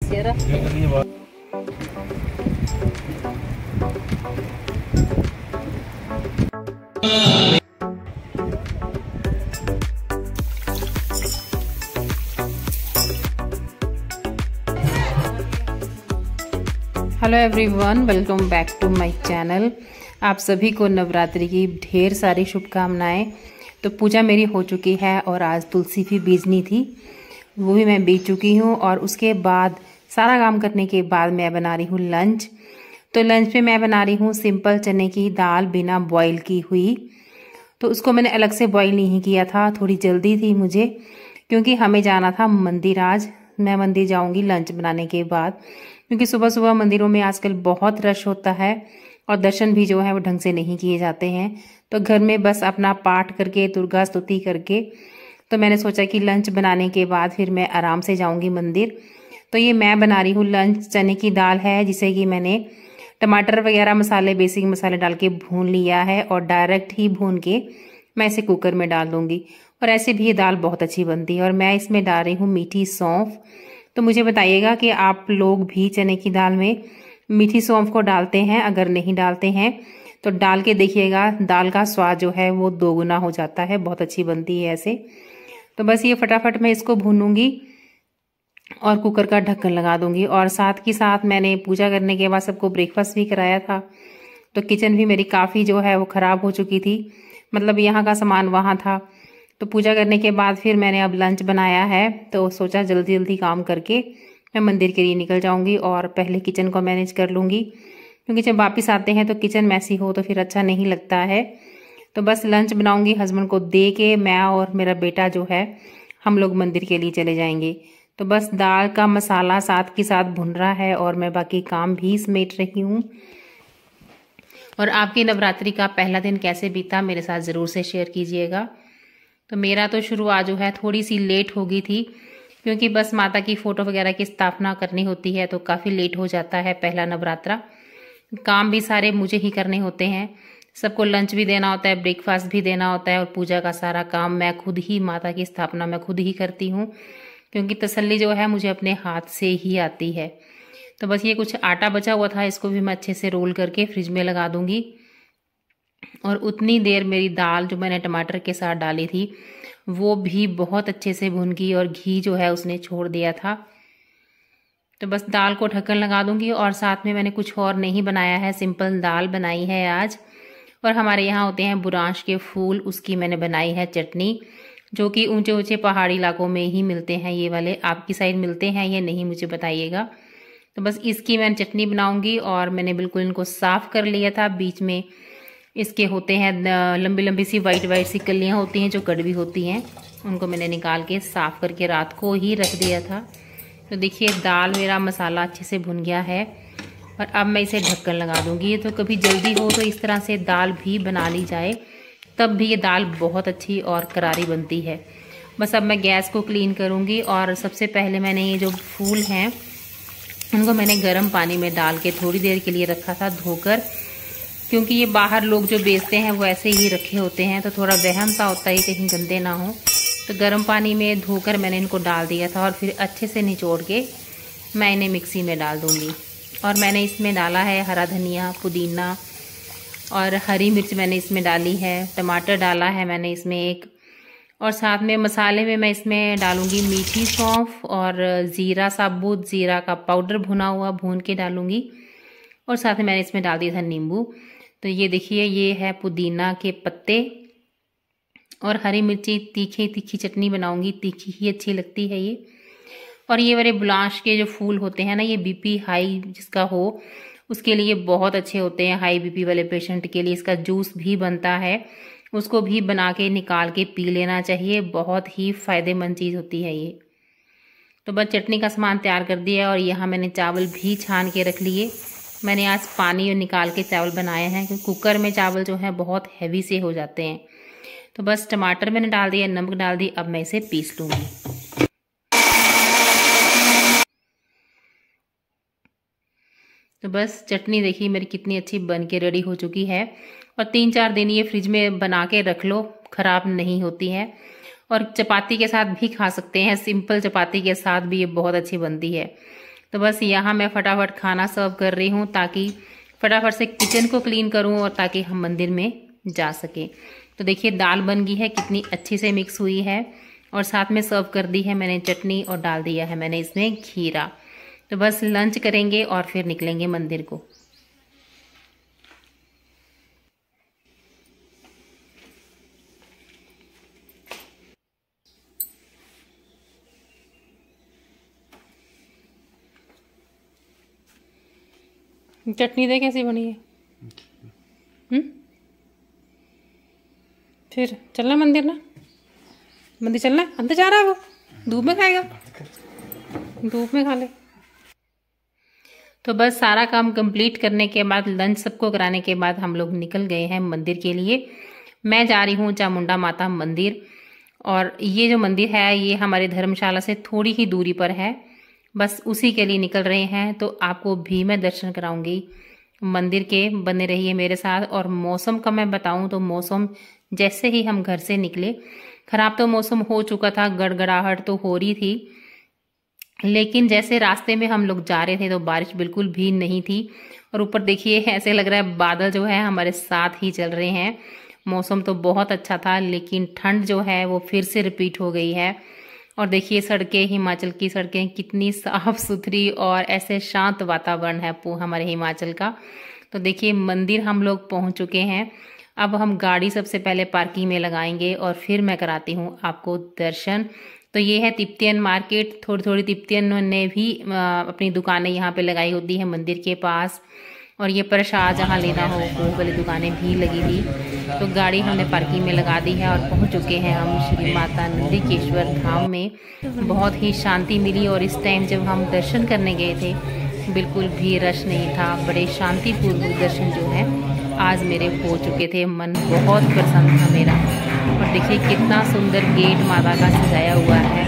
Hello everyone, welcome back to my channel. आप सभी को नवरात्रि की ढेर सारी शुभकामनाएं। तो पूजा मेरी हो चुकी है और आज तुलसी भी बीजनी थी, वो भी मैं बीज चुकी हूँ। और उसके बाद सारा काम करने के बाद मैं बना रही हूँ लंच। तो लंच में मैं बना रही हूँ सिंपल चने की दाल बिना बॉईल की हुई। तो उसको मैंने अलग से बॉईल नहीं किया था, थोड़ी जल्दी थी मुझे क्योंकि हमें जाना था मंदिर। आज मैं मंदिर जाऊंगी लंच बनाने के बाद, क्योंकि सुबह सुबह मंदिरों में आजकल बहुत रश होता है और दर्शन भी जो है वो ढंग से नहीं किए जाते हैं। तो घर में बस अपना पाठ करके दुर्गा स्तुति करके तो मैंने सोचा कि लंच बनाने के बाद फिर मैं आराम से जाऊंगी मंदिर। तो ये मैं बना रही हूँ लंच। चने की दाल है जिसे कि मैंने टमाटर वगैरह मसाले बेसिक मसाले डाल के भून लिया है और डायरेक्ट ही भून के मैं इसे कुकर में डाल दूंगी। और ऐसे भी ये दाल बहुत अच्छी बनती है। और मैं इसमें डाल रही हूँ मीठी सौंफ। तो मुझे बताइएगा कि आप लोग भी चने की दाल में मीठी सौंफ को डालते हैं। अगर नहीं डालते हैं तो डाल के देखिएगा, दाल का स्वाद जो है वो दोगुना हो जाता है, बहुत अच्छी बनती है ऐसे। तो बस ये फटाफट मैं इसको भूनूंगी और कुकर का ढक्कन लगा दूंगी। और साथ ही साथ मैंने पूजा करने के बाद सबको ब्रेकफास्ट भी कराया था। तो किचन भी मेरी काफ़ी जो है वो ख़राब हो चुकी थी, मतलब यहाँ का सामान वहाँ था। तो पूजा करने के बाद फिर मैंने अब लंच बनाया है। तो सोचा जल्दी जल्दी काम करके मैं मंदिर के लिए निकल जाऊंगी और पहले किचन को मैनेज कर लूँगी, क्योंकि जब वापस आते हैं तो किचन मैसी हो तो फिर अच्छा नहीं लगता है। तो बस लंच बनाऊंगी, हस्बैंड को दे के मैं और मेरा बेटा जो है हम लोग मंदिर के लिए चले जाएंगे। तो बस दाल का मसाला साथ के साथ भुन रहा है और मैं बाकी काम भी समेट रही हूँ। और आपकी नवरात्रि का पहला दिन कैसे बीता मेरे साथ ज़रूर से शेयर कीजिएगा। तो मेरा तो शुरुआत जो है थोड़ी सी लेट हो गई थी, क्योंकि बस माता की फ़ोटो वगैरह की स्थापना करनी होती है तो काफ़ी लेट हो जाता है पहला नवरात्रा। काम भी सारे मुझे ही करने होते हैं, सबको लंच भी देना होता है, ब्रेकफास्ट भी देना होता है और पूजा का सारा काम मैं खुद ही, माता की स्थापना मैं खुद ही करती हूँ, क्योंकि तसल्ली जो है मुझे अपने हाथ से ही आती है। तो बस ये कुछ आटा बचा हुआ था, इसको भी मैं अच्छे से रोल करके फ्रिज में लगा दूंगी। और उतनी देर मेरी दाल जो मैंने टमाटर के साथ डाली थी वो भी बहुत अच्छे से भुन गई और घी जो है उसने छोड़ दिया था। तो बस दाल को ढक्कन लगा दूंगी। और साथ में मैंने कुछ और नहीं बनाया है, सिंपल दाल बनाई है आज। और हमारे यहाँ होते हैं बुरांश के फूल, उसकी मैंने बनाई है चटनी, जो कि ऊंचे ऊंचे पहाड़ी इलाकों में ही मिलते हैं ये वाले। आपकी साइड मिलते हैं या नहीं मुझे बताइएगा। तो बस इसकी मैं चटनी बनाऊंगी। और मैंने बिल्कुल इनको साफ कर लिया था, बीच में इसके होते हैं लंबी लंबी सी वाइट वाइट सी कलियां होती हैं जो कड़वी होती हैं, उनको मैंने निकाल के साफ करके रात को ही रख दिया था। तो देखिए दाल मेरा मसाला अच्छे से भुन गया है और अब मैं इसे ढक्कन लगा दूंगी। तो कभी जल्दी हो तो इस तरह से दाल भी बना ली जाए, तब भी ये दाल बहुत अच्छी और करारी बनती है। बस अब मैं गैस को क्लीन करूँगी। और सबसे पहले मैंने ये जो फूल हैं उनको मैंने गर्म पानी में डाल के थोड़ी देर के लिए रखा था धोकर, क्योंकि ये बाहर लोग जो बेचते हैं वो ऐसे ही रखे होते हैं तो थोड़ा वहम सा होता है कहीं गंदे ना हो। तो गर्म पानी में धोकर मैंने इनको डाल दिया था और फिर अच्छे से निचोड़ के मैं इन्हें मिक्सी में डाल दूंगी। और मैंने इसमें डाला है हरा धनिया, पुदीना और हरी मिर्च मैंने इसमें डाली है, टमाटर डाला है मैंने इसमें एक। और साथ में मसाले में मैं इसमें डालूंगी मीठी सौंफ और ज़ीरा, साबुत ज़ीरा का पाउडर भुना हुआ भून के डालूंगी। और साथ में मैंने इसमें डाल दिया था नींबू। तो ये देखिए ये है पुदीना के पत्ते और हरी मिर्ची, तीखी तीखी चटनी बनाऊंगी, तीखी ही अच्छी लगती है ये। और ये वाले बुलाश के जो फूल होते हैं ना, ये बीपी हाई जिसका हो उसके लिए बहुत अच्छे होते हैं। हाई बीपी वाले पेशेंट के लिए इसका जूस भी बनता है, उसको भी बना के निकाल के पी लेना चाहिए, बहुत ही फायदेमंद चीज़ होती है ये। तो बस चटनी का सामान तैयार कर दिया और यहाँ मैंने चावल भी छान के रख लिए। मैंने आज पानी निकाल के चावल बनाए हैं, क्योंकि कुकर में चावल जो है बहुत हैवी से हो जाते हैं। तो बस टमाटर मैंने डाल दिया, नमक डाल दी, अब मैं इसे पीस लूँगी। तो बस चटनी देखिए मेरी कितनी अच्छी बन के रेडी हो चुकी है। और 3-4 दिन ये फ्रिज में बना के रख लो, ख़राब नहीं होती है। और चपाती के साथ भी खा सकते हैं, सिंपल चपाती के साथ भी ये बहुत अच्छी बनती है। तो बस यहाँ मैं फटाफट खाना सर्व कर रही हूँ ताकि फटाफट से किचन को क्लीन करूँ और ताकि हम मंदिर में जा सकें। तो देखिए दाल बन गई है, कितनी अच्छी से मिक्स हुई है और साथ में सर्व कर दी है मैंने चटनी और डाल दिया है मैंने इसमें खीरा। तो बस लंच करेंगे और फिर निकलेंगे मंदिर को। चटनी दे कैसी बनी है? फिर चलना मंदिर ना, मंदिर चलना। अंदर जा रहा है वो, धूप में खाएगा, धूप में खा ले। तो बस सारा काम कंप्लीट करने के बाद, लंच सबको कराने के बाद हम लोग निकल गए हैं मंदिर के लिए। मैं जा रही हूँ चामुंडा माता मंदिर, और ये जो मंदिर है ये हमारे धर्मशाला से थोड़ी ही दूरी पर है। बस उसी के लिए निकल रहे हैं, तो आपको भी मैं दर्शन कराऊंगी मंदिर के। बने रहिए मेरे साथ। और मौसम का मैं बताऊं तो मौसम जैसे ही हम घर से निकले, खराब तो मौसम हो चुका था, गड़गड़ाहट तो हो रही थी, लेकिन जैसे रास्ते में हम लोग जा रहे थे तो बारिश बिल्कुल भी नहीं थी। और ऊपर देखिए ऐसे लग रहा है बादल जो है हमारे साथ ही चल रहे हैं। मौसम तो बहुत अच्छा था, लेकिन ठंड जो है वो फिर से रिपीट हो गई है। और देखिए सड़कें, हिमाचल की सड़कें कितनी साफ सुथरी और ऐसे शांत वातावरण है हमारे हिमाचल का। तो देखिए मंदिर हम लोग पहुंच चुके हैं। अब हम गाड़ी सबसे पहले पार्किंग में लगाएंगे और फिर मैं कराती हूँ आपको दर्शन। तो ये है तिब्बतियन मार्केट। थोड़ी थोड़ी तिब्बतियन ने भी अपनी दुकानें यहाँ पे लगाई होती है मंदिर के पास। और ये प्रसाद जहाँ लेना हो वो वाली दुकानें भी लगी थी। तो गाड़ी हमने पार्किंग में लगा दी है और पहुँच चुके हैं हम श्री माता नंदीकेश्वर धाम में। बहुत ही शांति मिली, और इस टाइम जब हम दर्शन करने गए थे बिल्कुल भी रश नहीं था। बड़े शांतिपूर्वक दर्शन जो है आज मेरे हो चुके थे। मन बहुत प्रसन्न था मेरा। और देखिए कितना सुंदर गेट माता का सजाया हुआ है।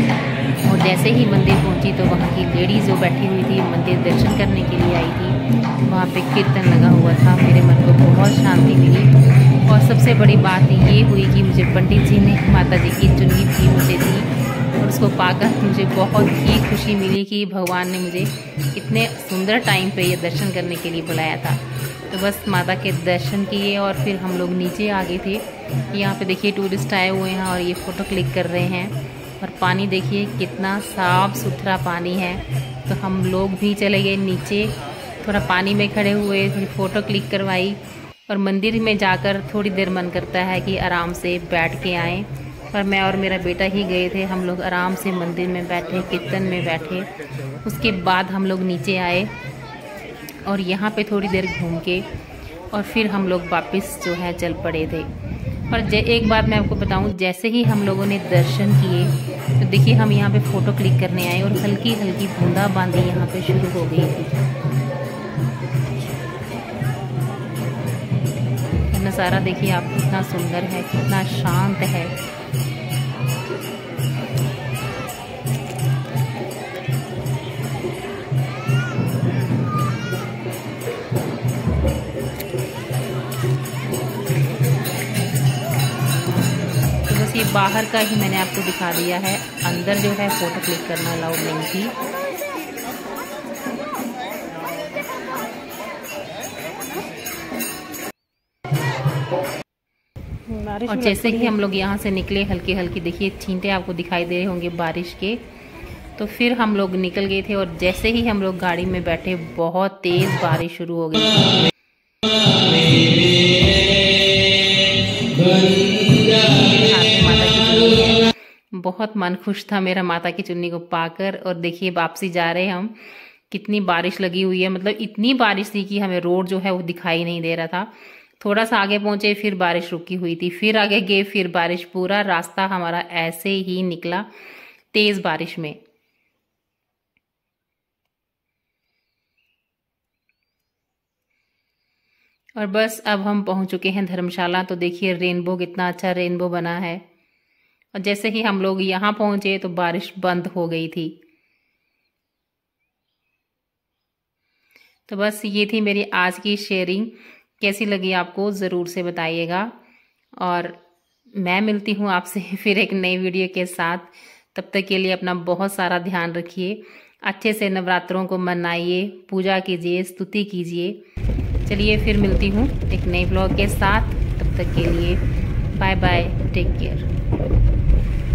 और जैसे ही मंदिर पहुंची तो वहाँ की लेडीज जो बैठी हुई थी, मंदिर दर्शन करने के लिए आई थी, वहाँ पे कीर्तन लगा हुआ था। मेरे मन को बहुत शांति मिली। और सबसे बड़ी बात ये हुई कि मुझे पंडित जी ने माता जी की चुन्नी भी मुझे दी, और उसको पाकर मुझे बहुत ही खुशी मिली कि भगवान ने मुझे इतने सुंदर टाइम पे ये दर्शन करने के लिए बुलाया था। तो बस माता के दर्शन किए और फिर हम लोग नीचे आ गए थे। यहाँ पे देखिए टूरिस्ट आए हुए हैं और ये फ़ोटो क्लिक कर रहे हैं। और पानी देखिए कितना साफ सुथरा पानी है। तो हम लोग भी चले गए नीचे, थोड़ा पानी में खड़े हुए, थोड़ी फ़ोटो क्लिक करवाई। और मंदिर में जाकर थोड़ी देर मन करता है कि आराम से बैठ के आएँ, पर मैं और मेरा बेटा ही गए थे। हम लोग आराम से मंदिर में बैठे, कीर्तन में बैठे। उसके बाद हम लोग नीचे आए और यहाँ पे थोड़ी देर घूम के और फिर हम लोग वापस जो है चल पड़े थे। और एक बात मैं आपको बताऊं, जैसे ही हम लोगों ने दर्शन किए तो देखिए हम यहाँ पे फ़ोटो क्लिक करने आए और हल्की हल्की बूंदाबांदी यहाँ पे शुरू हो गई थी। नज़ारा देखिए आप कितना सुंदर है, कितना शांत है। ये बाहर का ही मैंने आपको दिखा दिया है, अंदर जो है फ़ोटो क्लिक करना अलाउड नहीं थी। और जैसे ही हम लोग यहाँ से निकले, हल्की हल्की देखिए छींटे आपको दिखाई दे रहे होंगे बारिश के, तो फिर हम लोग निकल गए थे। और जैसे ही हम लोग गाड़ी में बैठे बहुत तेज़ बारिश शुरू हो गई। बहुत मन खुश था मेरा माता की चुन्नी को पाकर। और देखिए वापसी जा रहे हैं हम, कितनी बारिश लगी हुई है, मतलब इतनी बारिश थी कि हमें रोड जो है वो दिखाई नहीं दे रहा था। थोड़ा सा आगे पहुंचे फिर बारिश रुकी हुई थी, फिर आगे गए फिर बारिश। पूरा रास्ता हमारा ऐसे ही निकला तेज बारिश में। और बस अब हम पहुंच चुके हैं धर्मशाला। तो देखिए रेनबो, कितना अच्छा रेनबो बना है। और जैसे ही हम लोग यहाँ पहुंचे तो बारिश बंद हो गई थी। तो बस ये थी मेरी आज की शेयरिंग। कैसी लगी आपको ज़रूर से बताइएगा। और मैं मिलती हूँ आपसे फिर एक नई वीडियो के साथ। तब तक के लिए अपना बहुत सारा ध्यान रखिए। अच्छे से नवरात्रों को मनाइए, पूजा कीजिए, स्तुति कीजिए। चलिए फिर मिलती हूँ एक नए ब्लॉग के साथ। तब तक के लिए बाय बाय, टेक केयर।